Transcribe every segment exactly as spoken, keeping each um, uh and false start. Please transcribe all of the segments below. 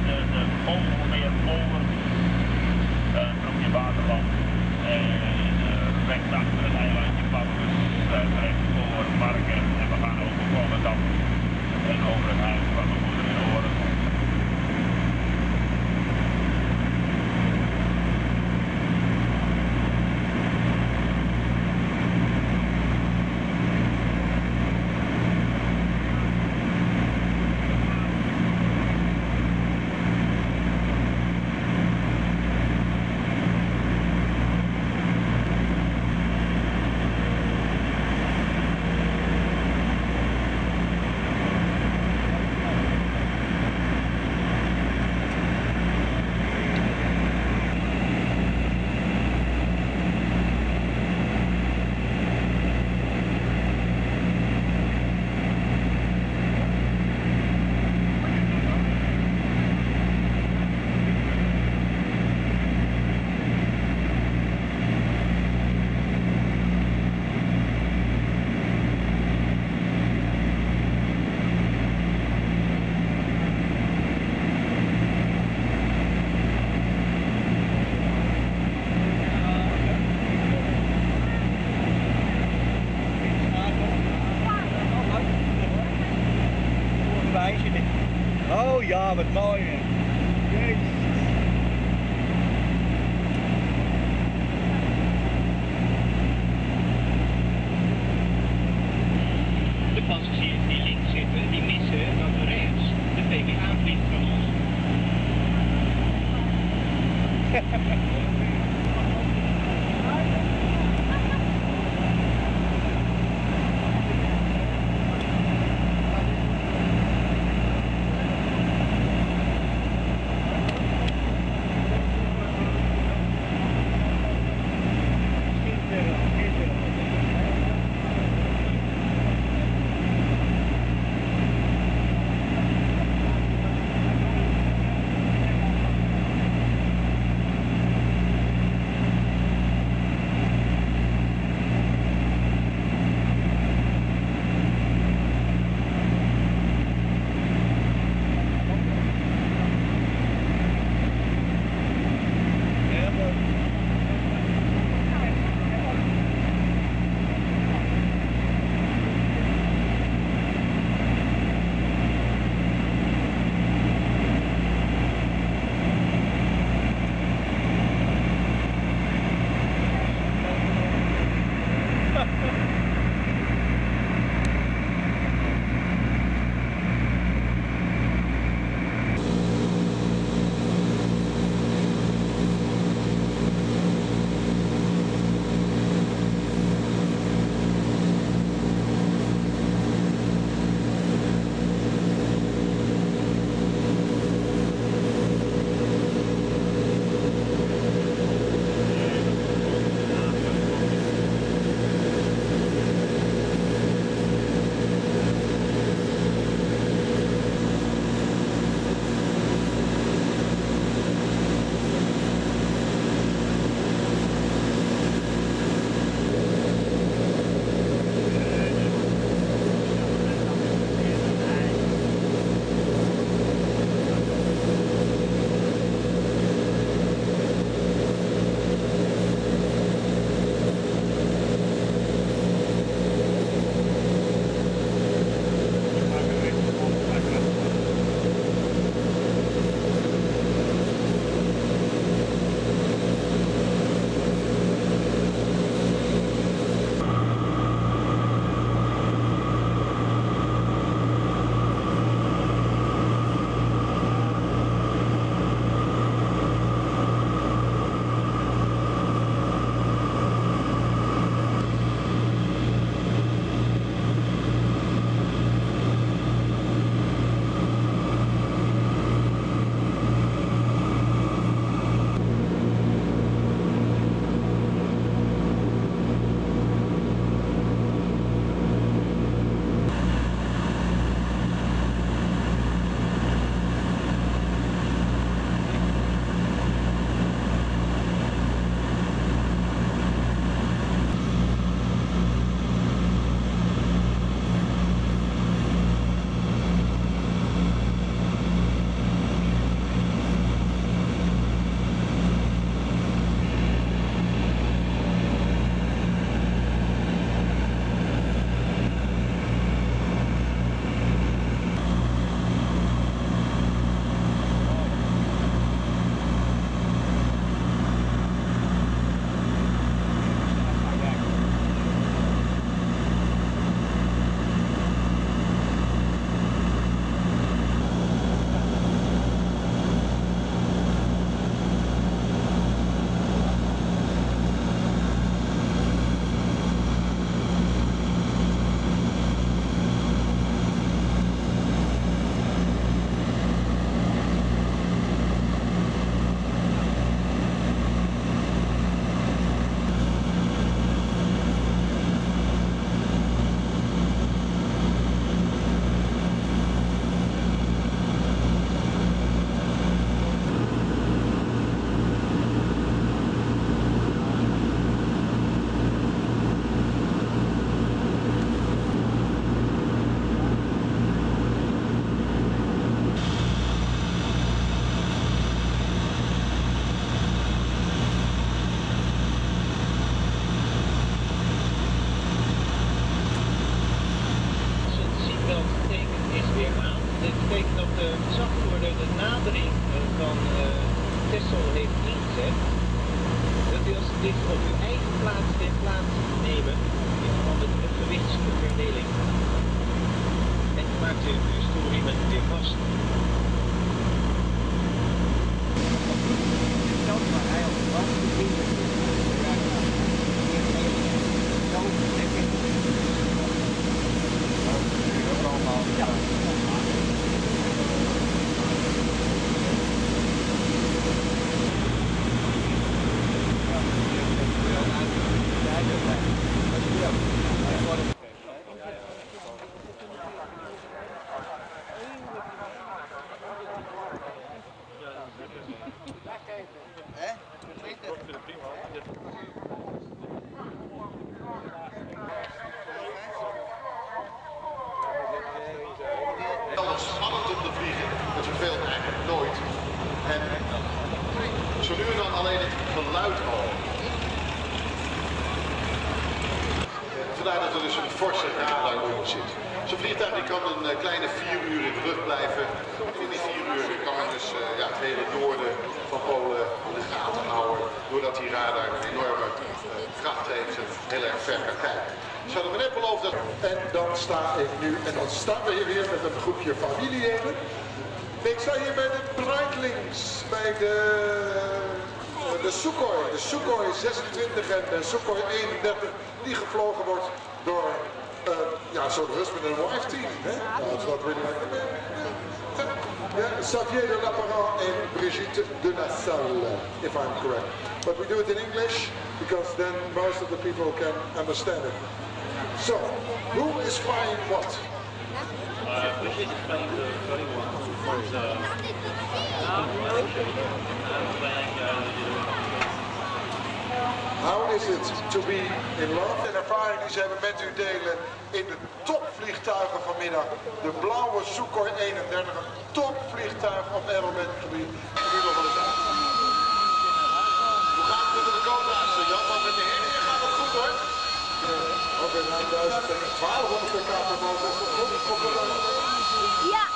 de, de Vogelmeerpolder, uh, Broekje Waterland en uh, rechts achter het eilandje Paulus, uh, rechts voor Marken en we gaan over Volendam en over het huis van mijn moeder in Oren. Oh ja, wat mooi hè. Jezus. De passagiers die links zitten, die missen dat rechts de P V A-vlieg van ons. betekent dat de gezagvoerder de nadering van uh, Texel heeft ingezet. Dat u alsjeblieft op uw eigen plaats weer plaats nemen in verband met de gewichtsverdeling. En maakt u uw stoelriemen weer vast. Spannend om te vliegen, dat verveelt eigenlijk nooit. En zo nu en dan alleen het geluid al. Vandaar dat er dus een forse radar onder zit. Zo'n vliegtuig die kan een kleine vier uur in de lucht blijven. In die vier uur kan men dus uh, ja, het hele noorden van Polen in de gaten houden. Doordat die radar een enorme uh, kracht heeft en heel erg ver kan kijken. Ze hadden me net beloofd dat... En dan sta ik nu, en dan staan we hier weer met een groepje familieleden. Ik sta hier bij de Breitlings, bij de, de Sukhoi, de Sukhoi zesentwintig en de Sukhoi eenendertig, die gevlogen wordt door uh, ja, zo'n husband and wife team. That's what we like. Yeah, Xavier de Lapparent and Brigitte de Nassau, if I'm correct. But we do it in English, because then most of the people can understand it. So, who is flying what? Uh, Brigitte is flying the flying one. The, How is it to be in love? En ervaring die ze hebben met u delen in de topvliegtuigen vanmiddag. De blauwe Sukhoi eenendertig, een topvliegtuig op aerobaticgebied. Nu nog wel eens uit. Hoe gaat het met de cobra's, Jan? Want met de herringen gaat het goed hoor. Ongeveer twaalfhonderd pk per motor. Ja.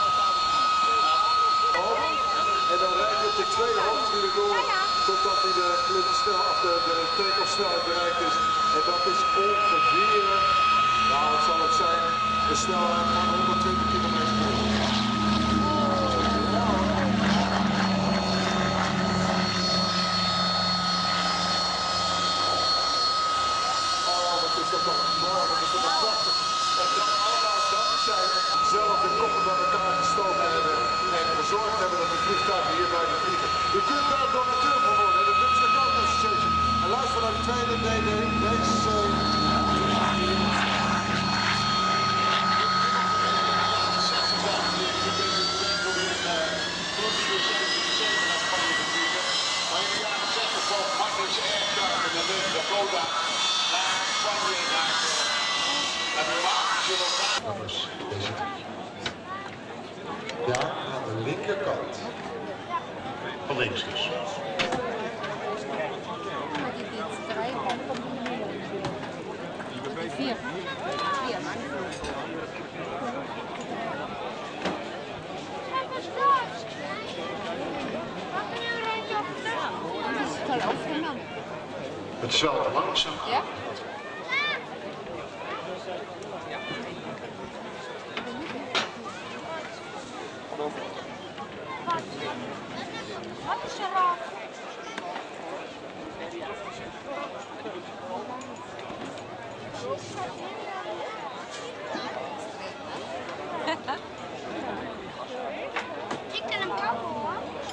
En dan rijd je op de tweede hoogte weer door, totdat hij de klimsnel of de, de take-off-snelheid bereikt is. En dat is ongeveer, nou wat zal het zijn, de snelheid van honderdtwintig kilometer per uur. Oh, wat is dat toch mooi, wat is dat toch prachtig. En dat allemaal dankzij zelf de koppen bij elkaar gestoken hebben en gezorgd hebben dat de vliegtuigen hier blijven vliegen. U kunt daar donateur voor worden, de Dutch Dakota Association. En luister naar de tweede D D, deze... Maar in de jaren zestig vloog Magnus Aircraft en de Dutch Dakota naar Spanje, naar de magische locatie. Ja, aan de linkerkant. Van links dus. Vier. Vier. Dat is toll aufgenommen. Het is wel te langzaam. Ja? Wat is er af? Ik kan hem pakken hoor.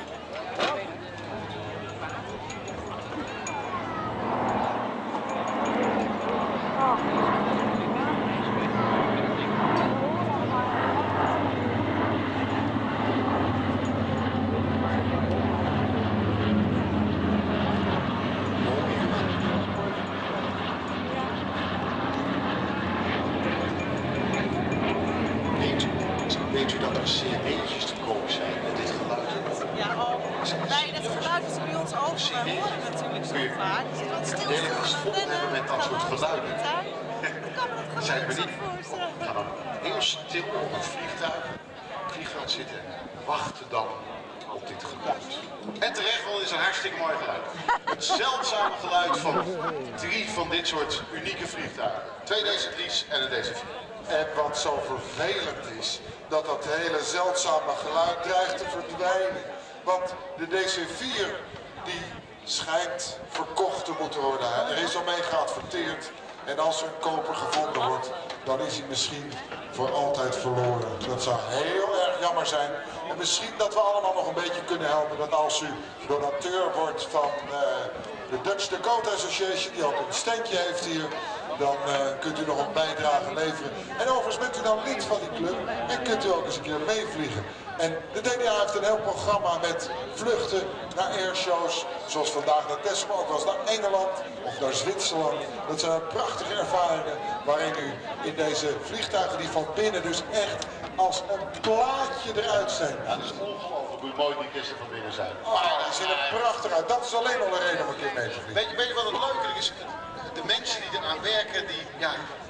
Weet u dat er C D'tjes te koop zijn met dit geluid? Ja, oh. Nee, dat geluid is bij ons ook. Wij horen natuurlijk zo vaak. Je wat stil Nederlands vol hebben met dat soort geluiden. Ik kan me dat Zijn we gewoon niet? zo voorstellen. Gaan dan heel stil op het vliegtuig. vliegveld zitten, wachten dan op dit geluid. En terecht wel is een hartstikke mooi geluid. Het zeldzame geluid van drie van dit soort unieke vliegtuigen. Twee D C drie's en een D C vier. En wat zo vervelend is, dat dat hele zeldzame geluid dreigt te verdwijnen. Want de D C vier die schijnt verkocht te moeten worden. Er is al mee geadverteerd. En als er een koper gevonden wordt, dan is hij misschien voor altijd verloren. Dat zou heel erg jammer zijn. En misschien dat we allemaal nog een beetje kunnen helpen. Dat als u donateur wordt van uh, de Dutch Dakota Association, die ook een standje heeft hier, dan uh, kunt u nog een bijdrage leveren. En overigens bent u dan lid van die club en kunt u ook eens een keer meevliegen. En de D D A heeft een heel programma met vluchten naar airshows, zoals vandaag naar Texel, maar ook wel eens naar Engeland of naar Zwitserland. Dat zijn prachtige ervaringen waarin u in deze vliegtuigen die van binnen dus echt als een plaatje eruit zijn. Ja, dat is ongelooflijk hoe mooi die kisten van binnen zijn. Maar die zien er prachtig uit. Dat is alleen al een reden om een keer mee te vliegen. Weet je, weet je wat het leuke is? De mensen die eraan werken, die, ja,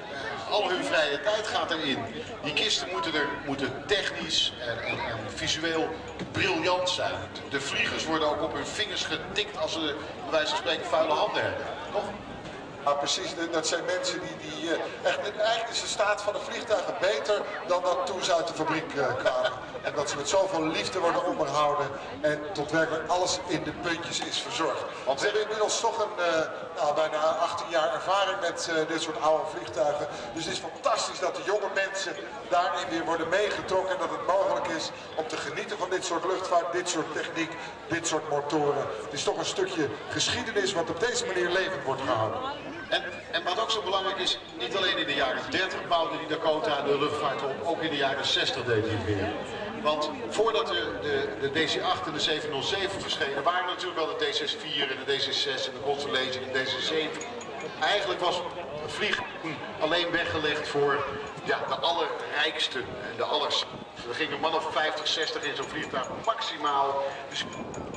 al hun vrije tijd gaat erin. Die kisten moeten, er, moeten technisch en, en, en visueel briljant zijn. De vliegers worden ook op hun vingers getikt als ze, bij wijze van spreken, vuile handen hebben. Toch? Ja, precies. Dat zijn mensen die, die echt, eigenlijk is de staat van de vliegtuigen beter dan dat toen ze uit de fabriek kwamen. En dat ze met zoveel liefde worden onderhouden en tot werkelijk alles in de puntjes is verzorgd. Want ze hebben inmiddels toch een uh, nou, bijna achttien jaar ervaring met uh, dit soort oude vliegtuigen. Dus het is fantastisch dat de jonge mensen daarin weer worden meegetrokken en dat het mogelijk is om te genieten van dit soort luchtvaart, dit soort techniek, dit soort motoren. Het is toch een stukje geschiedenis wat op deze manier levend wordt gehouden. En, en wat ook zo belangrijk is, niet alleen in de jaren dertig bouwde die Dakota de luchtvaart op, ook in de jaren zestig deed hij het weer. Want voordat de, de, de D C acht en de zevenhonderdzeven verschenen, waren natuurlijk wel de D C vier en de D C zes en de Constellation en de D C zeven. Eigenlijk was het vliegen alleen weggelegd voor ja, de allerrijksten en de allers. Er gingen een man of vijftig, zestig in zo'n vliegtuig maximaal. Dus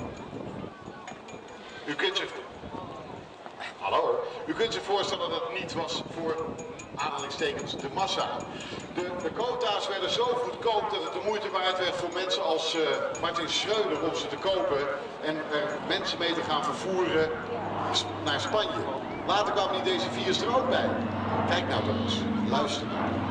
u kunt zich... Hallo. U kunt zich voorstellen dat het niet was voor aanhalingstekens de massa. De Dakota's werden zo goedkoop dat het de moeite waard werd voor mensen als uh, Martin Schreuder om ze te kopen en uh, mensen mee te gaan vervoeren naar Spanje. Later kwamen die D C vier's er ook bij. Kijk nou dan eens. Luister nou eens.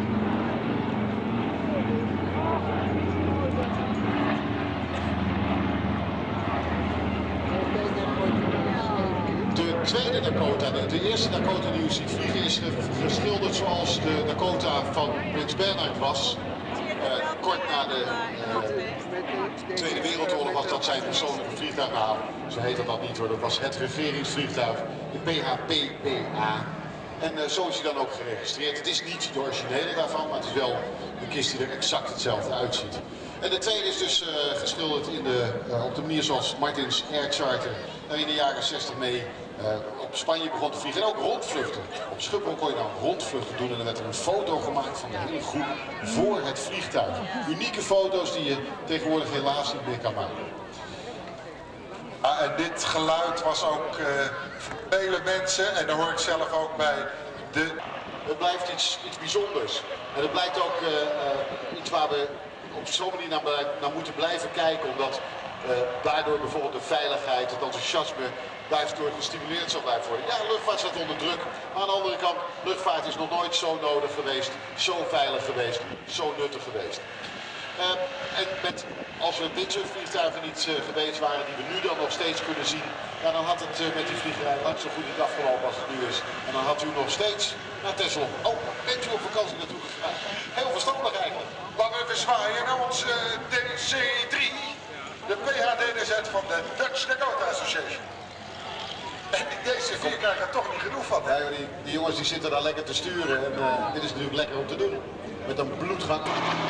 De tweede Dakota, de, de eerste Dakota die u ziet vliegen, is geschilderd zoals de Dakota van Prins Bernhard was. Uh, kort na de uh, Tweede Wereldoorlog was dat zijn persoonlijke vliegtuig. Nou, zo heet dat dan niet hoor, dat was het regeringsvliegtuig, de P H P P A. En uh, zo is hij dan ook geregistreerd. Het is niet de originele daarvan, maar het is wel een kist die er exact hetzelfde uitziet. En de tweede is dus uh, geschilderd in de, uh, op de manier zoals Martins Air Charter er in de jaren zestig mee uh, op Spanje begon te vliegen. En ook rondvluchten. Op Schiphol kon je dan rondvluchten doen en dan werd er een foto gemaakt van de hele groep voor het vliegtuig. Unieke foto's die je tegenwoordig helaas niet meer kan maken. Ah, en dit geluid was ook uh, voor vele mensen, en daar hoor ik zelf ook bij, de... Het blijft iets, iets bijzonders. En het blijkt ook uh, uh, iets waar we op zo'n manier naar, naar moeten blijven kijken, omdat uh, daardoor bijvoorbeeld de veiligheid, het enthousiasme daardoor gestimuleerd zal blijven worden. Ja, luchtvaart staat onder druk, maar aan de andere kant, luchtvaart is nog nooit zo nodig geweest, zo veilig geweest, zo nuttig geweest. Uh, en met, als we dit soort vliegtuigen niet uh, geweest waren, die we nu dan nog steeds kunnen zien, ja, dan had het uh, met die vliegerij lang zo goed niet afgelopen als het nu is. En dan had u nog steeds naar Texel. Oh, bent u op vakantie naartoe gegaan? Heel verstandig eigenlijk. Laten we zwaaien naar onze D C drie, de P H D D Z van de Dutch Dakota Association. En die D C vier krijgen er toch niet genoeg van. Ja, die, die jongens die zitten daar lekker te sturen en uh, dit is natuurlijk lekker om te doen. Met een bloedgang.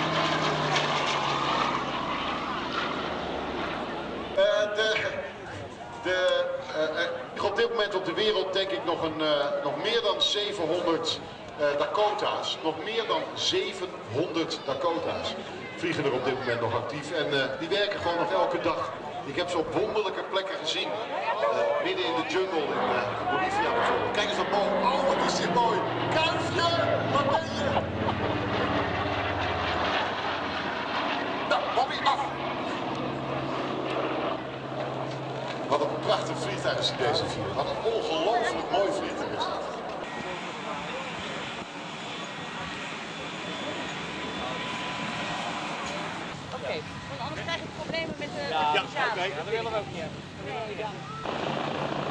Uh, de, de, uh, op dit moment op de wereld denk ik nog, een, uh, nog meer dan zevenhonderd uh, Dakota's. Nog meer dan zevenhonderd Dakota's vliegen er op dit moment nog actief. En uh, die werken gewoon nog elke dag. Ik heb ze op wonderlijke plekken gezien. Uh, midden in de jungle in uh, Bolivia bijvoorbeeld. Kijk eens wat mooi. Oh, wat is dit mooi. Kuifje, waar ben je? circuit af. Wat een prachtig vliegtuig is deze vier. Wat een ongelooflijk mooi vliegtuig is dat. Oké, okay. Want anders krijg ik problemen met de Ja, ja, oké. Okay. Ja, dat willen we ook niet hebben. Dat willen we niet hebben.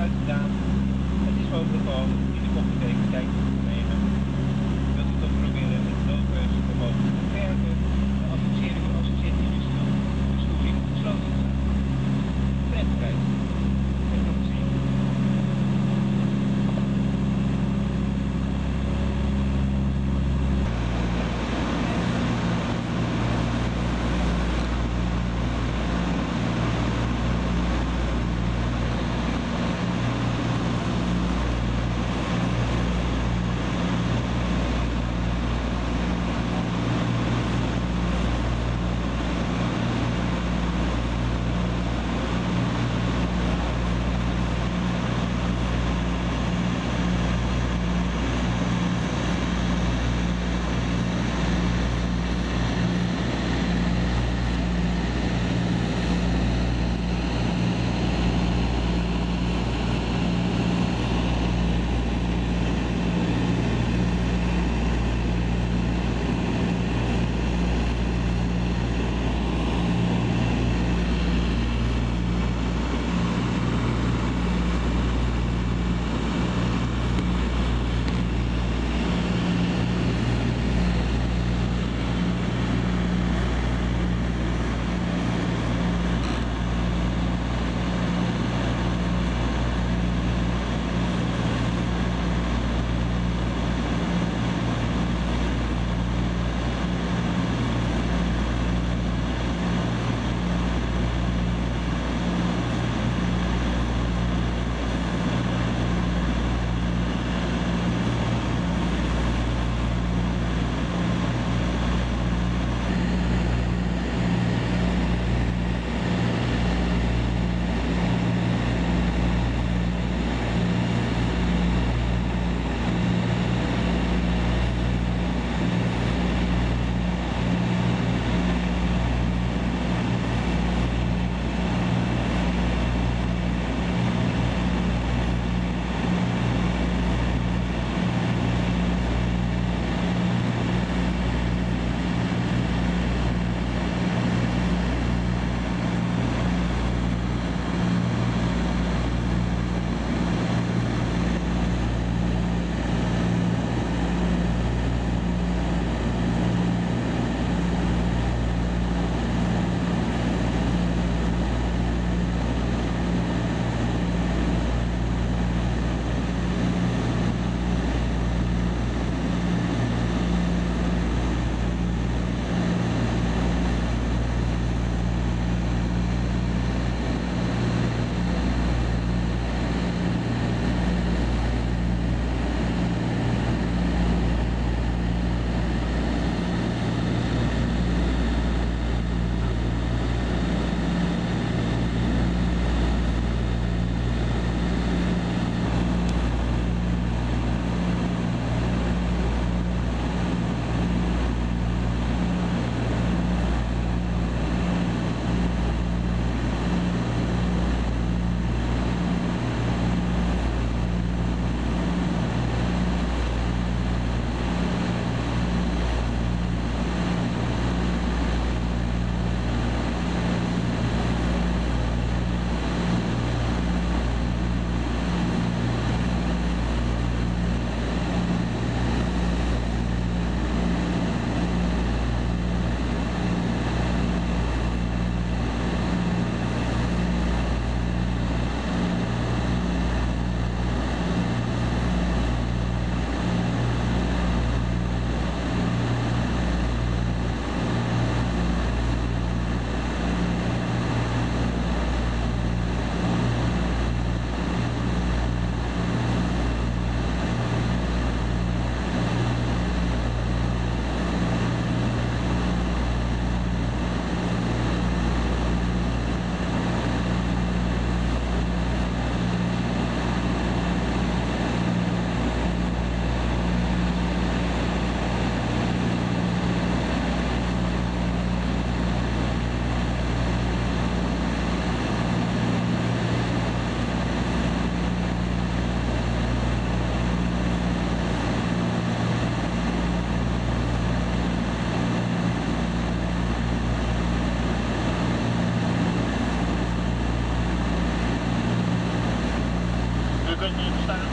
uitgedaan. Het is mogelijk gewoon in de koffieteken kijken te nemen. Wilt u toch proberen met lopen zo mogelijk te werken? Dan adviseer ik u als u zit in uw stoel, de stoel in gesloten te staan. Prettigheid. En nog zien. U kunt niet staan.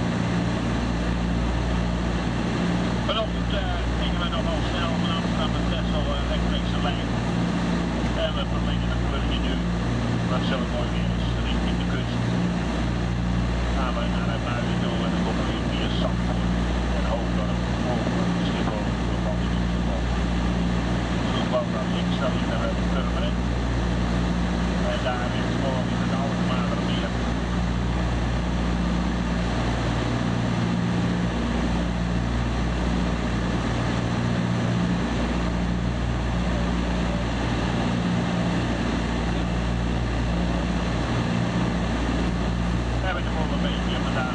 Vanochtend uh, gingen we nogal snel van Amsterdam naar Texel uh, rechtstreekse lijn. En we verlengen het vluchtje nu, wat zo mooi weer is, richting de kust. Gaan we naar het buiten toe en dan komen we weer via Zandvoort en Hoofddorp over Schiphol voor Valkenburg. Voetbal dan links dan in de Purmerend. En daar is morgen in het oude Madermeer. We hebben de volgende beetje vandaag.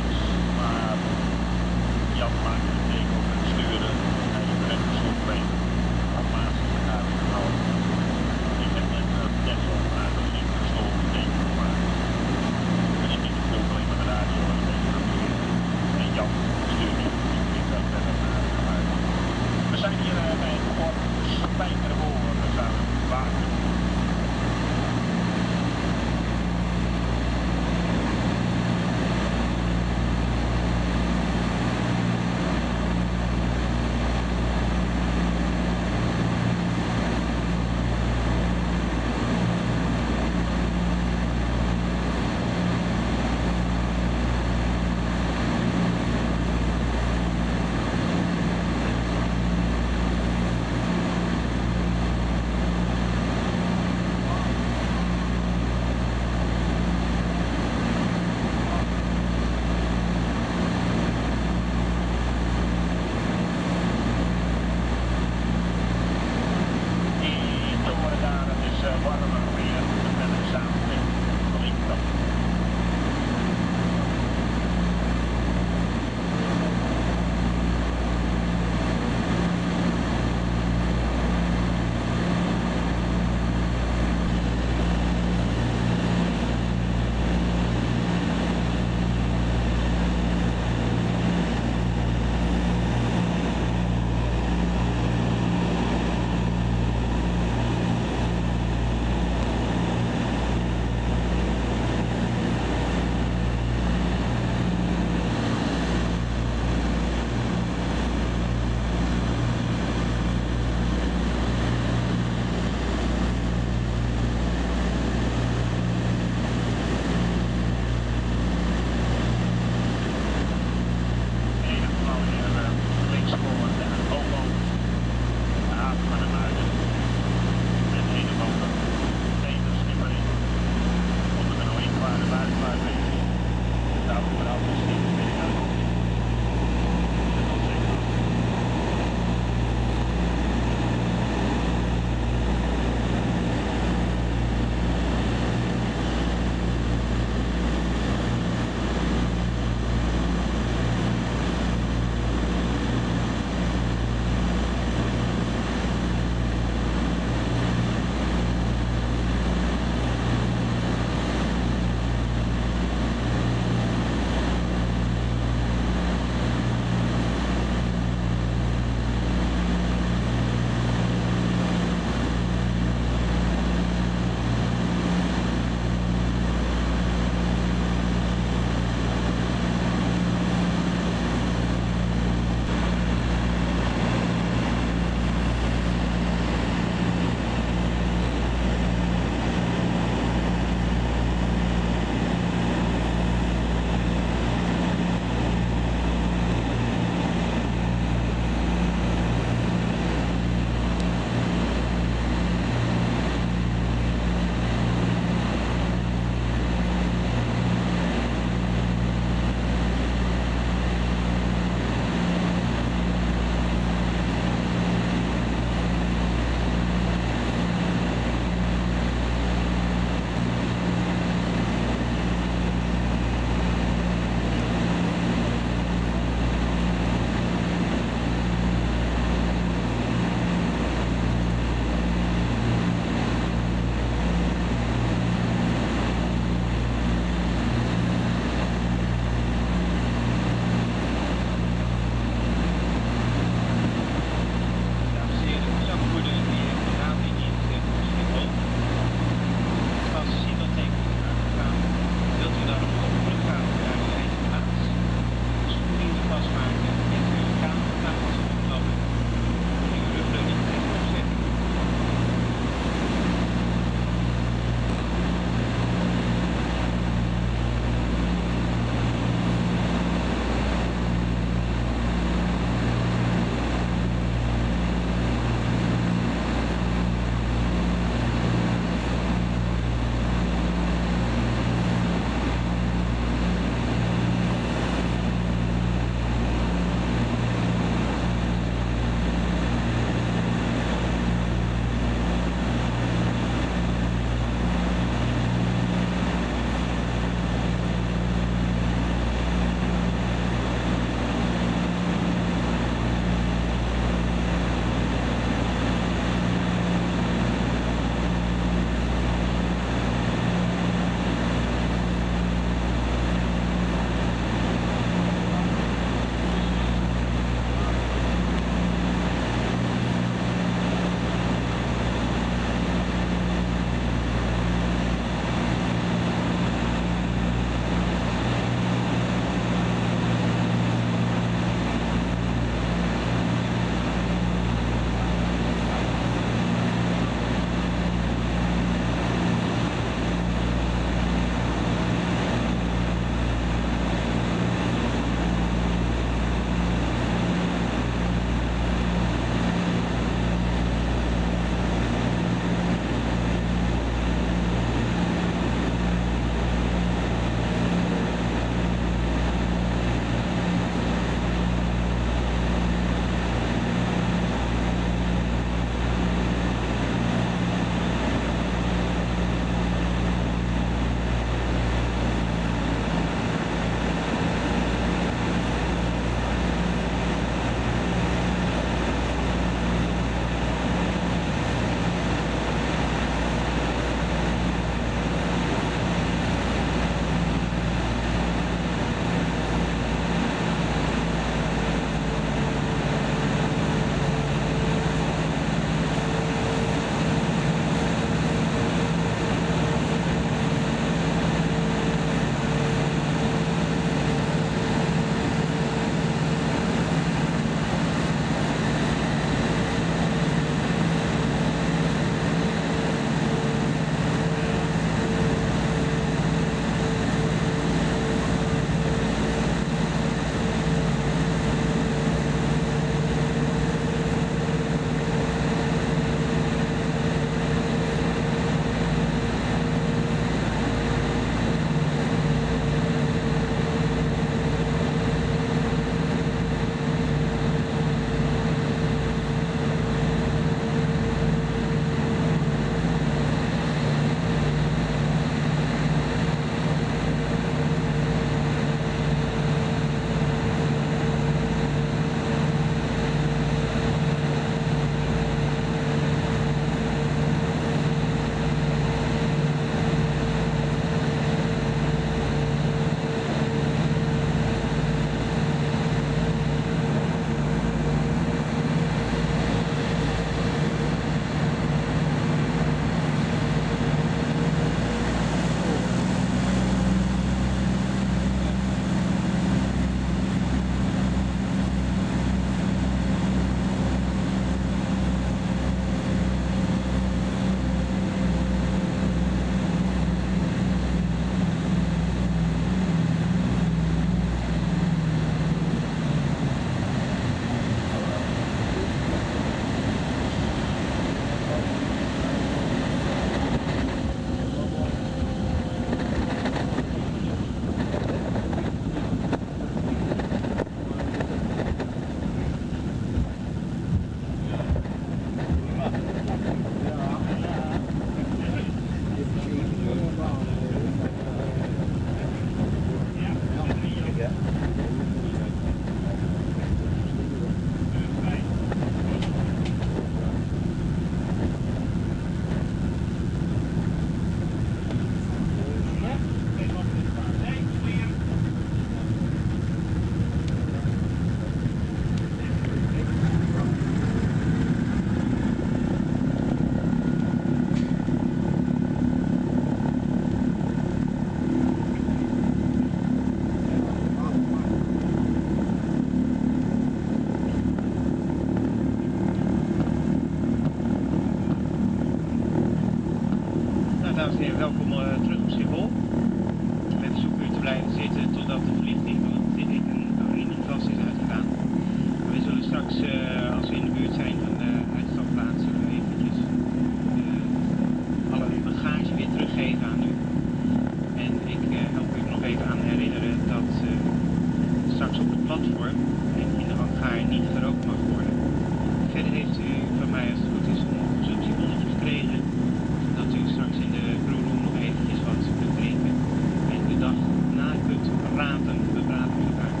welkom uh, terug op Schiphol. Met verzoek u te blijven zitten totdat de verlichting van het teken in het glas is uitgedaan. We zullen straks, uh, als we in de buurt zijn van de uitstapplaats, eventjes uh, alle bagage weer teruggeven aan u. En ik uh, help u nog even aan herinneren dat uh, straks op het platform en in de hangar niet gerookt mag worden. Verder heeft u van mij, als het goed is, een consumptiebonnetje gekregen. Dat u straks in de crewroom nog eventjes wat kunt drinken. En de dag na kunt praten. We praten met elkaar.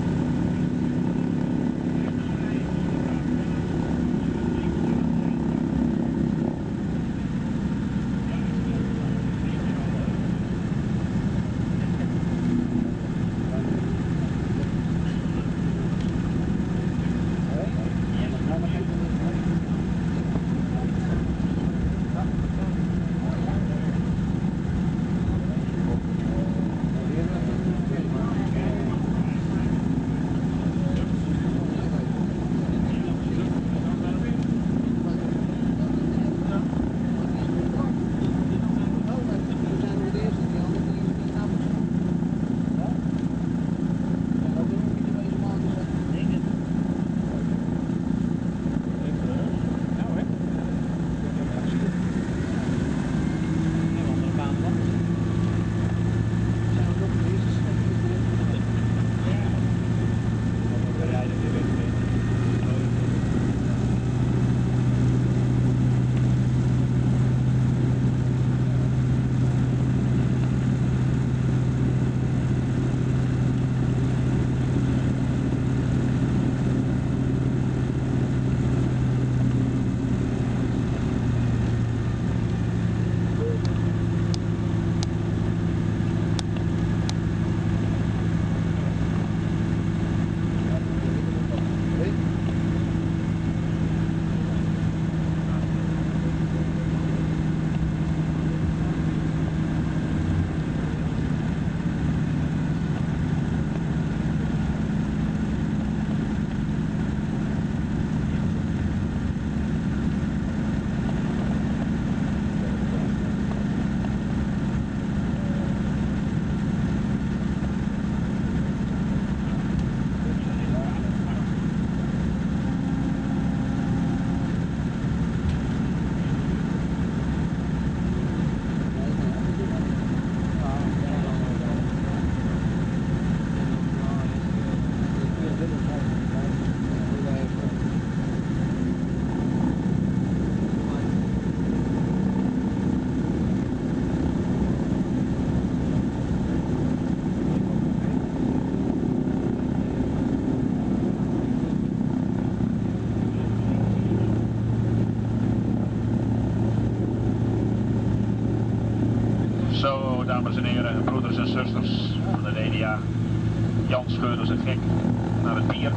Zo, dames en heren, broeders en zusters van de D D A. Jan scheurde zijn gek naar het bier.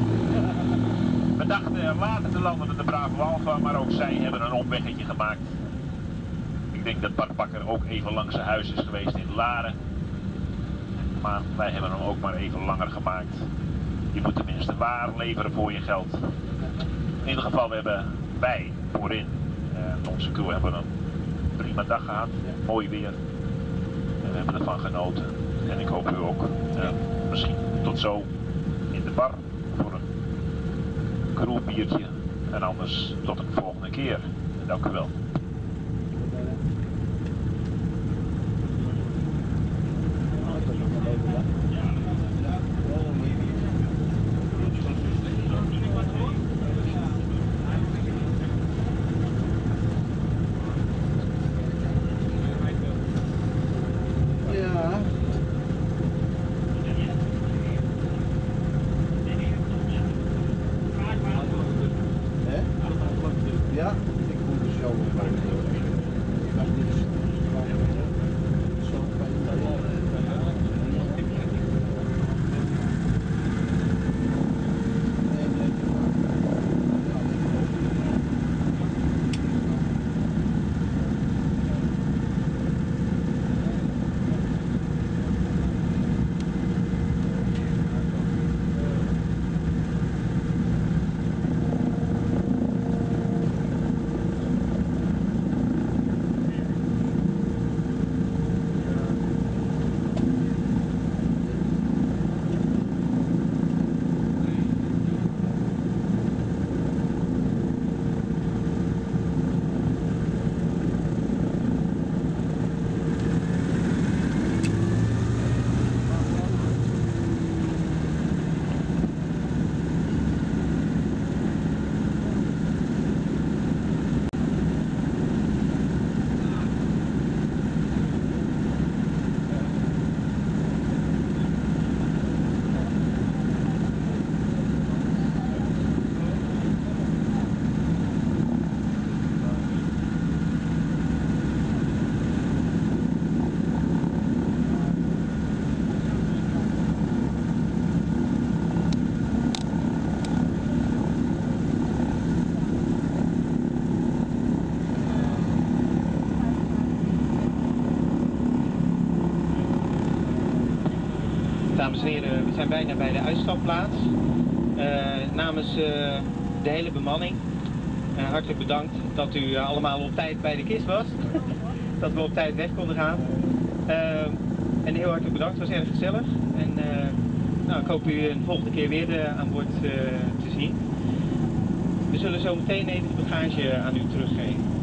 We dachten later te landen met de Bravo Alpha, maar ook zij hebben een omweggetje gemaakt. Ik denk dat Bart Bakker ook even langs zijn huis is geweest in Laren. Maar wij hebben hem ook maar even langer gemaakt. Je moet tenminste waar leveren voor je geld. In ieder geval, we hebben wij voorin, uh, onze crew hebben een prima dag gehad. Mooi weer. En we hebben ervan genoten. En ik hoop u ook. Uh, misschien tot zo in de bar voor een crewbiertje. En anders tot een volgende keer. Dank u wel. Ja, ik moet dus zo weer. Dames en heren, we zijn bijna bij de uitstapplaats. Uh, namens uh, de hele bemanning, uh, hartelijk bedankt dat u uh, allemaal op tijd bij de kist was. Dat we op tijd weg konden gaan. Uh, en heel hartelijk bedankt, het was erg gezellig. En uh, nou, ik hoop u een volgende keer weer uh, aan boord uh, te zien. We zullen zo meteen even de bagage aan u teruggeven.